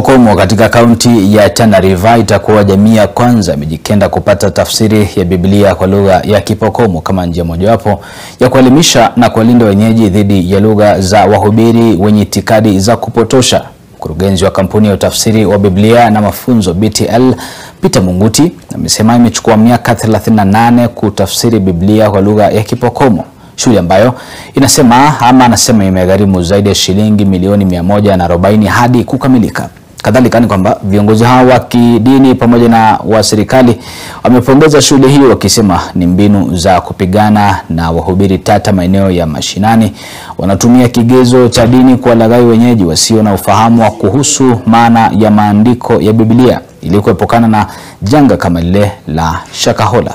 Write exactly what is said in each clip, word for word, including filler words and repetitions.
Pokomo katika kaunti ya Tana River itakuwa jamii ya kwanza imejikenda kupata tafsiri ya Biblia kwa lugha ya Kipokomo kama njia mojawapo ya kuelimisha na kuwalinda wenyeji dhidi ya lugha za wahubiri wenye itikadi za kupotosha. Mkurugenzi wa kampuni ya utafsiri wa Biblia na mafunzo B T L Peter Munguti amesema imechukua miaka thelathini na nane kutafsiri Biblia kwa lugha ya Kipokomo, shughuli ambayo inasema ama anasema imegharimu zaidi ya shilingi milioni mia moja na arobaini hadi kukamilika. Kadhalika ni kwamba viongozi hao wa kidini pamoja na wa serikali wamepongeza shughuli hiyo wakisema ni mbinu za kupigana na wahubiri tata maeneo ya mashinani wanatumia kigezo cha dini kuwalaghai wenyeji wasio na ufahamu wa kuhusu maana ya maandiko ya Biblia ili kuepukana na janga kama lile la Shakahola.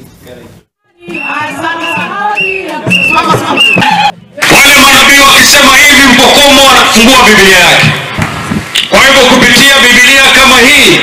Wale manabii wakisema hivi, Pokomo anafungua Biblia yake. Kwa hivyo kupitia Biblia kama hii,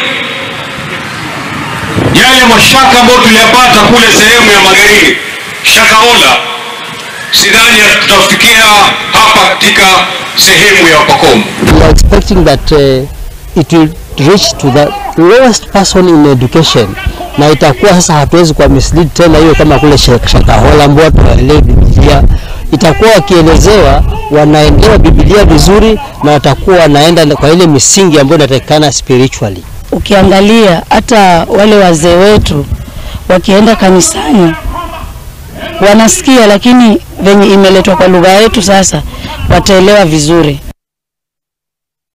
yale mashaka ambayo tuliyapata kule sehemu ya magharibi, Shakahola, sidhani tutafikia hapa katika sehemu ya Pokomo. We are expecting that uh, it will reach to the lowest person in education. Na itakuwa sasa hatuwezi kwa mislead tena hiyo kama kule Shakahola ambao watu waelewe Biblia. Itakuwa wakielezewa wanaelewa Biblia vizuri na watakuwa wanaenda kwa ile misingi ambayo inatakikana spiritually. Ukiangalia hata wale wazee wetu wakienda kanisani wanasikia, lakini venye imeletwa kwa lugha yetu sasa wataelewa vizuri.